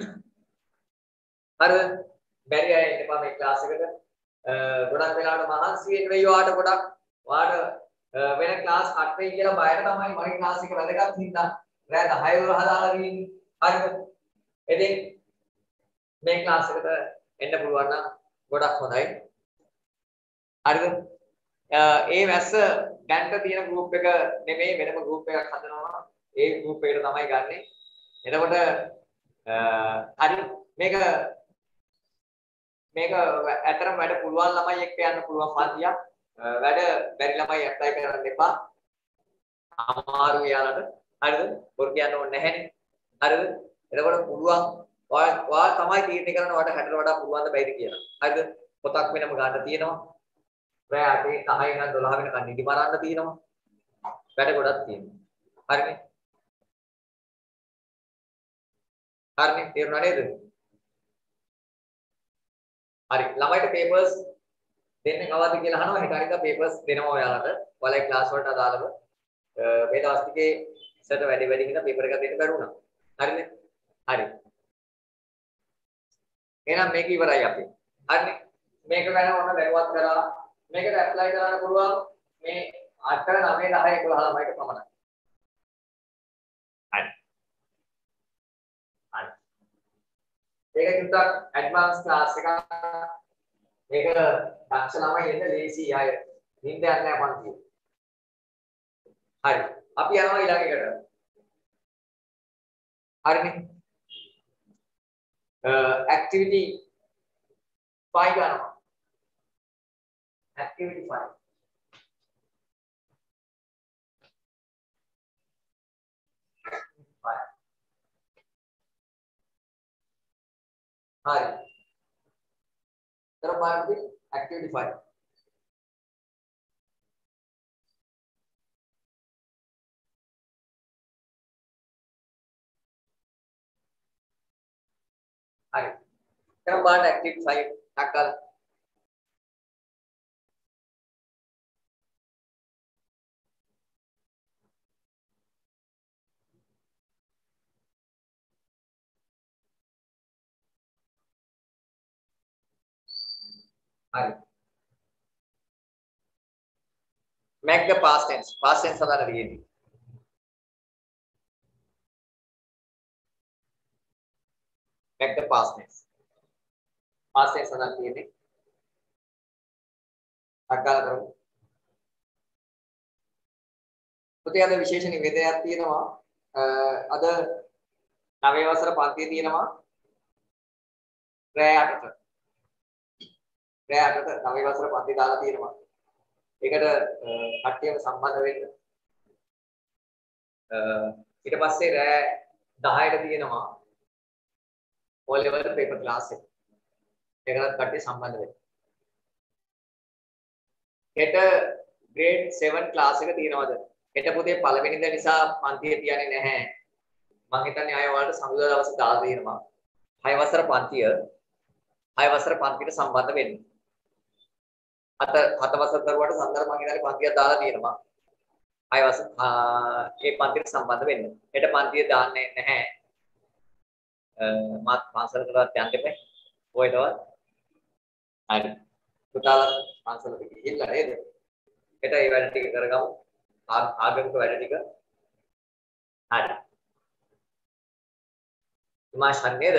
හරිද? බැරි අය එන්න එපා මේ ක්ලාස් එකට. ගොඩක් වෙලාවට මහන්සි වෙන්න වෙයි ඔයාට ගොඩක්. ඔයාට වෙන ක්ලාස් 8 වෙයි කියලා බයර තමයි මගේ ක්ලාස් එක වැදගත් හින්දා රෑ 10 වල හදාලා තියෙන්නේ. හරිද? ඉතින් මේ ක්ලාස් එකට එන්න පුළුවන් නම් ගොඩක් හොඳයි. හරිද? ඒ වැස්ස දැන්ට තියෙන ගෲප් එක නෙමෙයි වෙනම ගෲප් එකක් හදනවා. ඒ ගෲප් එකට තමයි ගන්නෙ. එතකොට හරි මේක ඇතරම වැඩ පුළුවන් ළමයි එක්ක යන්න පුළුවන් පන්තියක්. වැඩ බැරි ළමයි ඇප්ලයි කරන්න එපා. අමාරු යාලට. හරිද? බොරු කියන්න ඕනේ නැහැනේ. හරිද? එතකොට පුළුවන් ඔයා තමයි තීරණය කරන්න ඔයාට 60ට වඩා පුළුවන්ද බැයිද කියලා. හරිද? පොතක් වෙනම ගන්න තියෙනවා. රෑ 8 10 ඉඳන් 12 වෙනකන් නිදි මරන්න තියෙනවා. වැඩ ගොඩක් තියෙනවා. හරිනේ? හරිනේ තේරුණා නේද? හරි ළමයිට papers දෙන්නේ කවද්ද කියලා අහනවා. හිතාරින්ද papers දෙනවා ඔයාලට. ඔයාලගේ ක්ලාස් වලට අදාළව. මේ දවස් ටිකේ ඉස්සරට වැඩි හින්දා paper එකක් දෙන්න බැරි වුණා. හරිනේ? හරි. එහෙනම් මේක ඉවරයි අපි. හරිනේ? මේක ගැන ඔන්න දැනුවත් කරලා මේකට ඇප්ලයි කරන්න පුළුවන් මේ 8 9 10 11 ළමයිට පමණයි. හරි. හරි. ඒක චුට්ටක් ඇඩ්වාන්ස් ක්ලාස් එකක්. මේක දක්ෂ ළමයි එන්න ලේසි අය. නිින්ද යන්නේ නැහැ පන්තියේ. හරි. අපි යනවා ඊළඟ එකට. හරිනේ? activity 5 ගන්නවා. activity 5. Hari. Terus berarti activity 5. Hari. Terus berarti activity 5 takal. Hari. Make the past tense. Past tense ada di sini. Make the past tense. Past tense ada di sini. Takal terus. පුතේ අද විශේෂ නිවේදනයක් තියෙනවා. අද 9 වසර පන්තියේ තියෙනවා. රෑ 8ට. රෑ 8ට 9 වසර පන්ති දාලා තියෙනවා. ඒකට කට්ටියම සම්බන්ධ වෙන්න. ඊට පස්සේ රෑ 10ට තියෙනවා O level paper class එක. ඒකටත් කට්ටිය සම්බන්ධ වෙන්න. හෙට grade 7 class එක තියෙනවද? හෙට පුතේ පළවෙනිද නිසා පන්තිය තියන්නේ නැහැ. මම හිතන්නේ අය ඔයාලට සමුදා දවසේ දාලා තියෙනවා. 6 වසර පන්තිය 6 වසර පන්තියට සම්බන්ධ වෙන්න. 7 වසර දරුවට සඳහන් මම හිතන්නේ පන්තියක් දාලා තියෙනවා. 6 වසර ඒ පන්තියට සම්බන්ධ වෙන්න. හෙට පන්තිය දාන්නේ නැහැ. මාත් පන්සලකටවත් යන්න එපා. ඔයටවත්. හරි. පුතාලා පන්සලට ගිහිල්ලා නේද? හෙට ඒ වැඩ ටික කරගමු. ආගමික වැඩ ටික. හරි. විමාශන් නේද?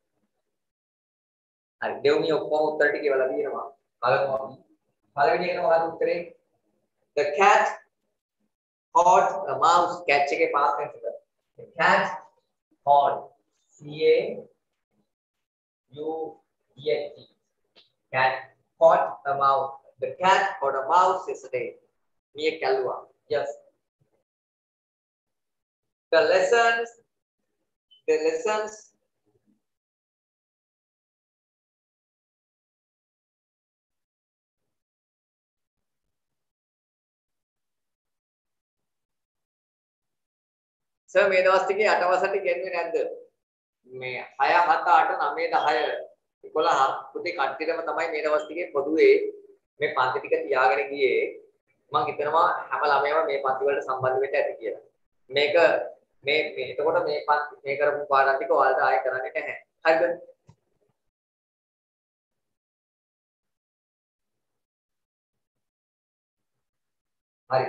හරි. දෙවුමිය ඔක්කොම උත්තර ටික ඉවලා තියෙනවා. පළවෙනි එක මොකක්ද උත්තරේ? The cat caught a mouse. catch එකේ past tense එක. The cat caught C-A-U-G-H-T. Cat caught a mouse. The cat caught a mouse yesterday. Miye kalluwa. Yes. The lessons. Sir මේ දවස් ටිකේ 8 වසරට ගෙන්වේ නැද්ද? මේ 6 7 8 9 10 11 පුතේ කට්ටියටම තමයි මේ දවස් ටිකේ පොදුවේ මේ පන්ති ටික තියාගෙන ගියේ. මම හිතනවා හැම ළමයාම මේ පන්ති වලට සම්බන්ධ වෙන්න ඇති කියලා. මේක මේ එතකොට මේ පන්ති මේ කරපු පාඩම් ටික ඔයාලට ආයෙ කරන්නේ නැහැ. හරිද? හරි.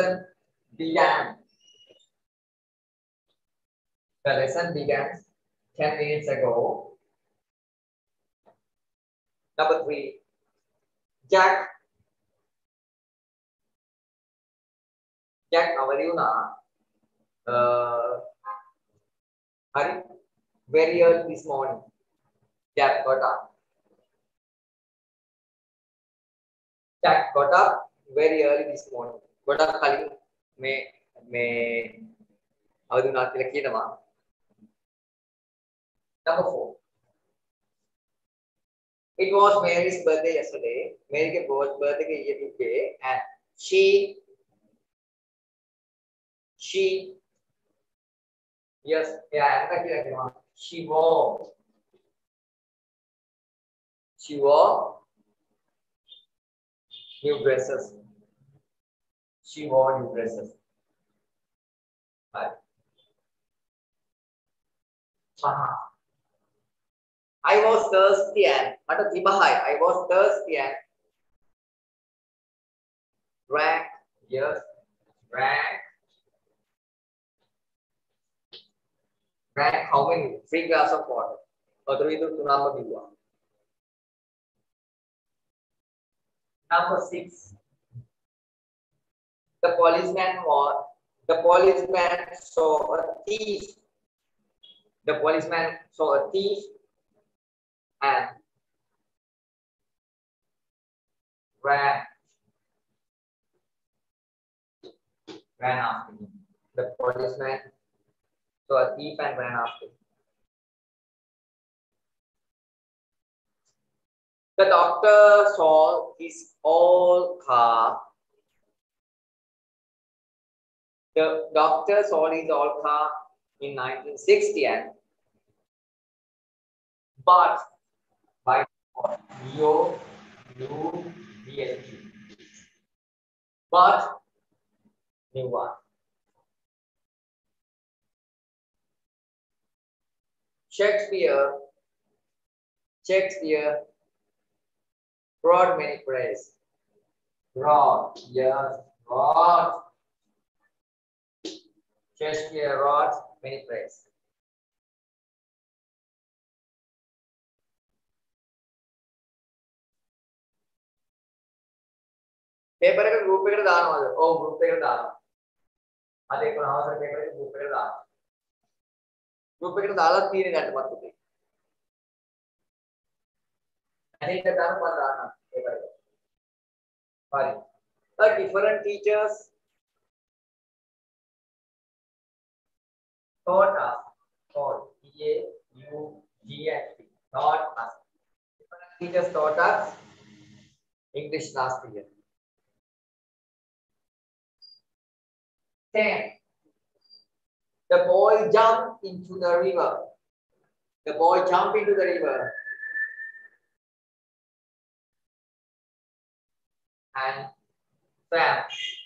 The lesson began 10 minutes ago. Number 3. Jack අවදි වුණා. හරි. Very early this morning. Jack got up very early this morning. ගොඩක් කලින් මේ අවදි වුණා කියලා කියනවා. Number 4. It was Mary's birthday yesterday. Mary's birthday के ये दिन पे and she yes yeah ऐसा क्या कहना she wore new dresses. Right. I was thirsty and I was thirsty and drank how many? 3 glasses of water. Other itu tunama biwa. Number 6. The policeman saw a thief. The policeman saw a thief and ran after him. The policeman saw a thief and ran after him. The doctor saw his old car. The doctor saw his old car in 1960 and but by B-O-U-D-L-T. But new one. Shakespeare wrote many plays. Shakespeare wrote many plays. Paper එක group එකට දානවද? ඔව් group එකට දානවා. අද 11 වසර paper එක group එකට දානවා. group එකට දාලා තියෙන දැන් මත් පුතේ. ඇහිට දාන්න paper එක. හරි. but different teachers taught us, taught, T-A-U-G-H-T, taught us. Different teachers taught us English last year. 10. The boy jumped into the river. The boy jumped into the river and swam.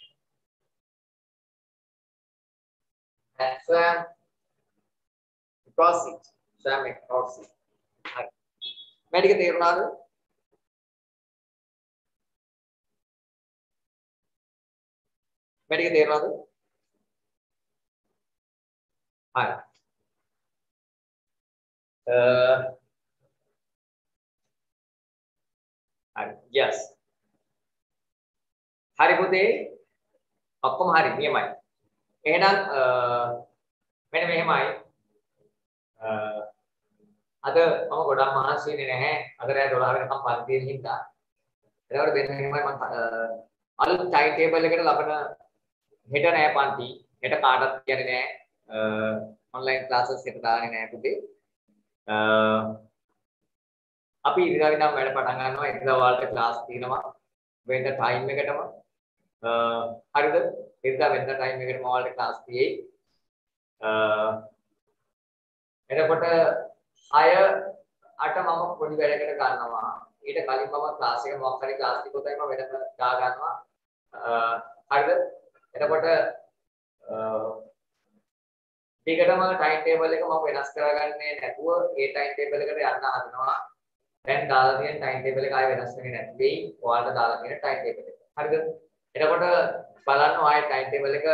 And swam across it. Swam across it. Medical theory. Medical theory. Hi. Yes. Hari පුතේ ඔක්කොම හරි නියමයි. එහෙනම් මෙන්න මෙහෙමයි. අද මම ගොඩක් මහන්සි වෙන්නේ නැහැ. අද රෑ 12 වෙනකම් පන්තියේ හින්දා. ඒකට වෙන මෙහෙමයි මම අලුත් ටයිම් ටේබල් එකට ලබන හෙට නෑ පන්ති. හෙට කාටවත් කියන්නේ නෑ. ඔන්ලයින් ක්ලාසස් එකට දාන්නේ නෑ පුතේ. අපි ඉරිදා ඉඳන් වැඩ පටන් ගන්නවා. ඉරිදා වලට ක්ලාස් තියෙනවා. වෙන ටයිම් එකටම හරිද? ඉරිදා වෙන ටයිම් එකටම වලට ක්ලාස් තියෙයි. එතකොට 6-8 මම පොඩි වැඩකට ගන්නවා. ඊට කලින් මම ක්ලාස් එක මොකක් හරි ක්ලාස් ටික උදේම වෙනම දා ගන්නවා. හරිද? එතකොට ටිකටම ටයිම් ටේබල් එක මම වෙනස් කරගන්නේ නැතුව ඒ ටයිම් ටේබල් එකට යන්න හදනවා. දැන් දාලා තියෙන ටයිම් ටේබල් එක ආයෙ වෙනස් වෙන්නේ නැති වෙයි. ඔයාලට දාලා තියෙන ටයිම් ටේබල් එක. හරිද? එතකොට බලන්න ආයෙ ටයිම් ටේබල් එක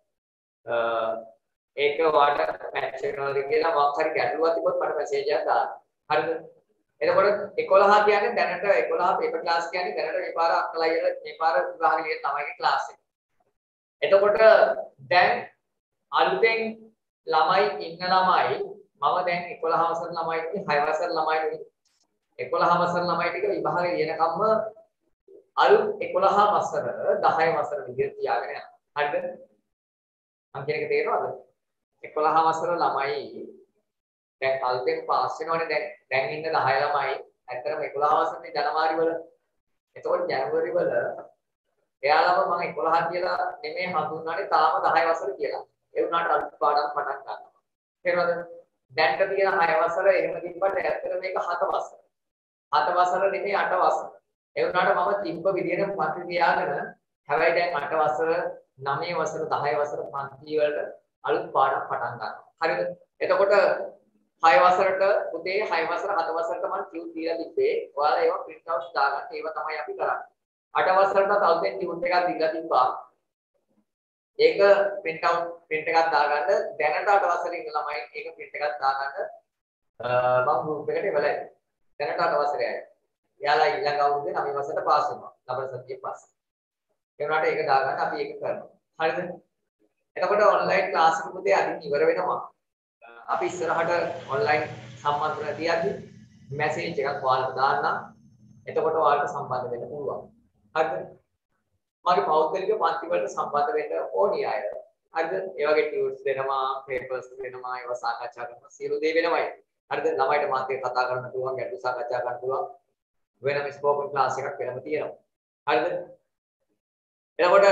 ඒක ඔයාලට මැච් වෙනවද කියලා මොකක් හරි ගැටලුවක් තිබ්බොත් මට මැසේජ් එකක් දාන්න. හරිද? එතකොට 11 කියන්නේ දැනට 11 පේපර් ක්ලාස් කියන්නේ දැනට මේ පාර අක්කලයිල මේ පාර උදාහරණයක් තමයි ක්ලාස් එක. එතකොට දැන් අලුතෙන් ළමයි ඉන්න ළමයි මම දැන් 11 වසර ළමයි 6 වසර ළමයි 11 වසර ළමයි ටික විභාගෙ ලියනකම්ම අලුත් 11 වසර 10 වසර විදිහට තියාගෙන යනවා. හරිද? මම කියන එක තේරෙනවද? 11 වසර ළමයි දැන් අලුතෙන් පාස් වෙනවනේ දැන් ඉන්න 10 ළමයි ඇත්තටම 11 වසරේ ජනවාරි වල එතකොට ජනවාරි වල එයාලම මම 11 කියලා නෙමෙයි හඳුන්වන්නේ තාම 10 වසර කියලා. ඒ වුණාට අලුත් පාඩම් පටන් ගන්නවා. තේරෙනවද? දැන්ට තියෙන 6 වසර එහෙම තිබ්බට ඇත්තට මේක 7 වසර. 7 වසර නෙමෙයි 8 වසර. ඒ වුණාට මම තිබ්බ විදිහට පන්ති තියාගෙන හැබැයි දැන් 8 වසර 9 වසර 10 වසර පන්ති වලට අලුත් පාඩම් පටන් ගන්නවා. හරිද? එතකොට 6 වසරට පුතේ 6 වසර 7 වසරට මම ටියුට් දීලා තිබ්බේ. ඔයාලා ඒවා print out දාගන්න. ඒව තමයි අපි කරන්නේ. 8 වසරට අලුතෙන් ටියුට් එකක් දීලා තිබ්බා. ඒක print එකක් දාගන්න. දැනට 8 වසරේ ඉන්න ළමයි ඒක print එකක් දාගන්න මම group එකට එවලා ඉන්නේ. දැනට 8 වසරේ අය. එයාලා ඊළඟ අවුරුද්දේ 9 වසරට පාස් වෙනවා. ලබන සතියේ පාස්. ඒ වුණාට ඒක දාගන්න අපි ඒක කරනවා. හරිද? එතකොට ඔන්ලයින් ක්ලාස් එක පුතේ අදින් ඉවර වෙනවා. අපි ඉස්සරහට ඔන්ලයින් සම්බන්ධ තියද්දි මැසේජ් එකක් ඔයාලට දාන්නම්. එතකොට ඔයාලට සම්බන්ධ වෙන්න පුළුවන්. හරිද? මගේ පෞද්ගලික පන්ති වලට සම්බන්ධ වෙන්න ඕනි අය. හරිද? ඒ වගේ ටියුට්ස් දෙනවා, පේපර්ස් දෙනවා, ඒවා සාකච්ඡා කරනවා. සියලු දේ වෙනවයි. හරිද? ළමයිට මාත් එක්ක කතා කරන්න පුළුවන්, ගැටළු සාකච්ඡා කරන්න පුළුවන්. වෙනම ස්පෝකන් ක්ලාස් එකක් වෙනම තියෙනවා. හරිද? එතකොට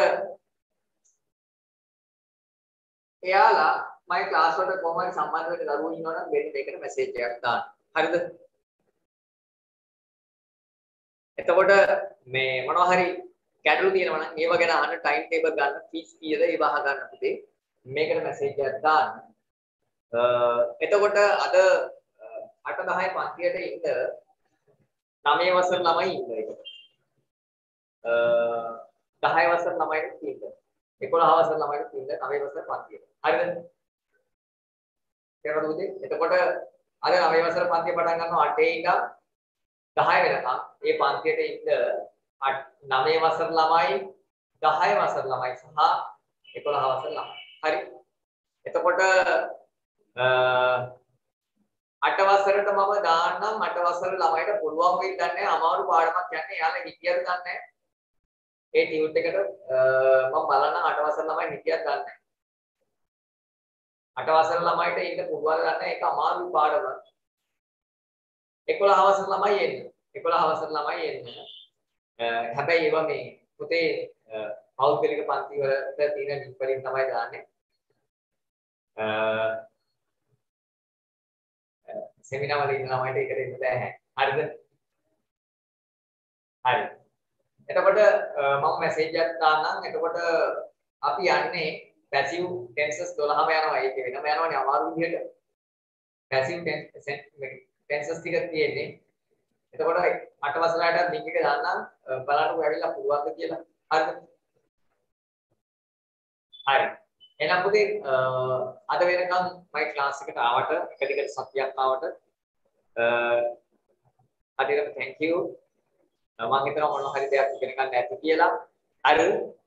එයාලා මගේ ක්ලාස් වලට කොහොම හරි සම්බන්ධ වෙන්න දරුවෝ ඉන්නවනම් මෙන්න මේකට මැසේජ් එකක් දාන්න. හරිද? එතකොට මේ මොනවා හරි ගැටලු තියෙනවා නම් ඒව ගැන අහන්න ටයිම් ටේබල් ගන්න ෆීස් කීයද ඒව අහගන්න පුතේ. මේකට මැසේජ් එකක් දාන්න. එතකොට අද 8 10 පන්තියට ඉන්න 9 වසර ළමයි ඉන්න ඒක. 10 වසර ළමයිට ඉන්න. 11 වසර ළමයිට ඉන්න 9 වසර පන්තියට. හරිද? තේරුණාද පුතේ? එතකොට අද 9 වසර පන්තිය පටන් ගන්නවා 8 ඉඳන් 10 වෙනකම්. මේ පන්තියට ඉන්න 9 වසර ළමයි 10 වසර ළමයි සහ 11 වසර ළමයි. හරි. එතකොට 8 වසරට මම දාන්නම් 8 වසර ළමයිට පුළුවන් වෙයි දන්නේ අමාරු පාඩමක් යන්නේ. එයාලා හිතියද දන්නේ ඒ ටියුට් එකට මම බලන්න 8 වසර ළමයි හිටියක් ගන්න නැහැ. 8 වසර ළමයිට ඉන්න පුළුවන් ගන්න ඒක අමාරු පාඩම. 11 වසර ළමයි එන්න. 11 වසර ළමයි එන්න. හැබැයි ඒවා මේ පුතේ පෞද්ගලික පන්ති වලට තියෙන ලින්ක් වලින් තමයි දාන්නේ. සෙමිනාර් වල ඉන්න ළමයිට ඒකට එන්න බෑ. හරිද? හරි. එතකොට මම මැසේජ් එකක් දාන්නම්. එතකොට අපි යන්නේ පැසිව් ටෙන්සස් 12ම යනවා. ඒක වෙනම යනවනේ අමාරු විදිහට. පැසිව් ටෙන්සස් ටික තියෙන්නේ. එතකොට 8 වසරට ලින්ක් එක දාන්නම්. බලන්නකෝ ඇවිල්ලා පුළුවන්ද කියලා. හරිද? හරි. එහෙනම් පුතේ අද වෙනකන් මගේ ක්ලාස් එකට ආවට එක දිගට සතියක් ආවට අදිරම thank you. මම හිතනවා මොන හරි දෙයක් ඉගෙන ගන්න ඇති කියලා. හරි.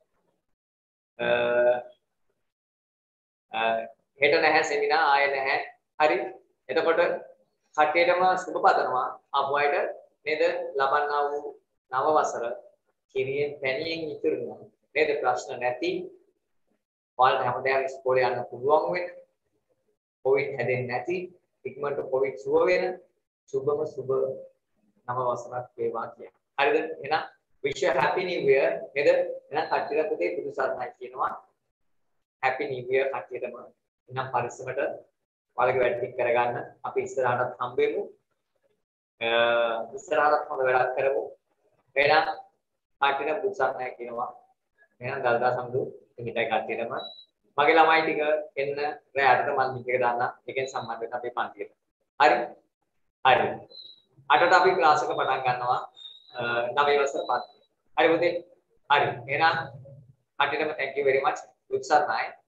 හෙට නැහැ සෙමිනා ආයෙ නැහැ. හරි. එතකොට කට්ටියටම සුබ පතනවා. ආපු අයට නේද ලබන්නා වූ නව වසර කිරියෙන් පැණියෙන් ඉතුරු වෙනවා. නේද ප්‍රශ්න නැති. ඔයාලට හැමදාම ඉස්කෝලේ යන්න පුළුවන් වෙන. කොවිඩ් හැදෙන්නේ නැති. ඉක්මනට කොවිඩ් සුව වෙන. සුබම සුබ නව වසරක් වේවා කියන්නේ. හරිද? එහෙනම් wish you happy new year. නේද? එහෙනම් කට්ටියට පුතේ බුදු සරණයි කියනවා. happy new year කට්ටියටම. එහෙනම් පරිස්සමට ඔයාලගේ වැඩ ටික කරගන්න. අපි ඉස්සරහටත් හම්බෙමු. ඉස්සරහටත් හොඳ වැඩක් කරමු. එහෙනම් කට්ටියට බුදු සරණයි කියනවා. එහෙනම් දල්දා සම්දු හිටයි කට්ටියටම මගේ ළමයි ටික එන්න රැයට මම ලින්ක් එක දාන්න. ඒකෙන් සම්බන්ධ වෙන්න අපේ පන්තියට. හරි? හරි. අටට අපි ක්ලාස් එක පටන් ගන්නවා. 9 වසර පන්ති. හරි පුතේ? හරි. එහෙනම් කට්ටියටම thank you very much. උත්සාහයි.